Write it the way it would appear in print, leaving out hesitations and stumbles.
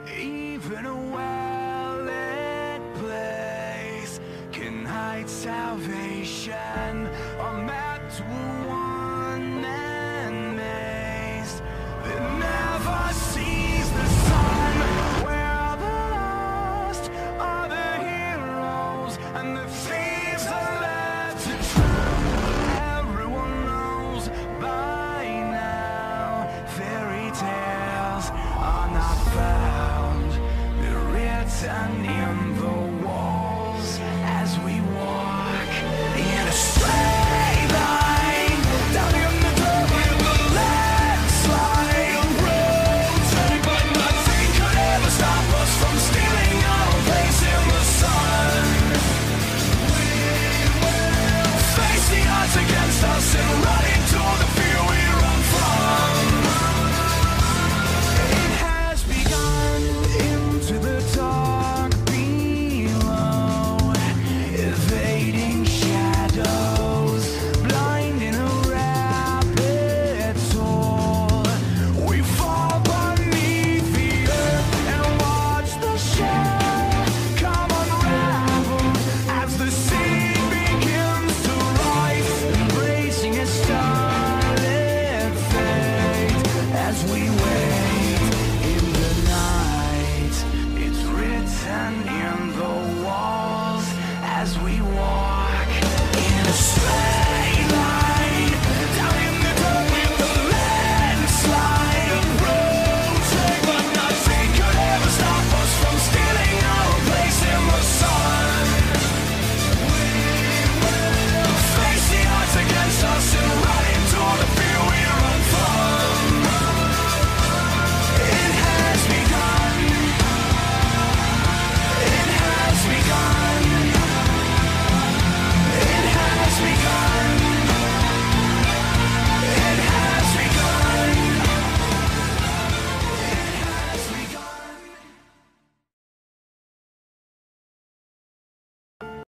Even a well-lit place can hide salvation. I'm mad to a one-man maze that never sees the sun. Where the lost are the heroes and the thieves are led to drown. Everyone knows by now fairy tales are not found. They're written in the walls as we walk in a straight line down in the dirt with the landslide roads. But nothing could ever stop us from stealing our place in the sun. We will face the odds against us and run into the fear we run from. It has begun into the dark below, evading shadows, blind in a rapid toll. We fall beneath the earth and watch the shell come unraveled as the sea begins to rise, embracing a starlit fate as we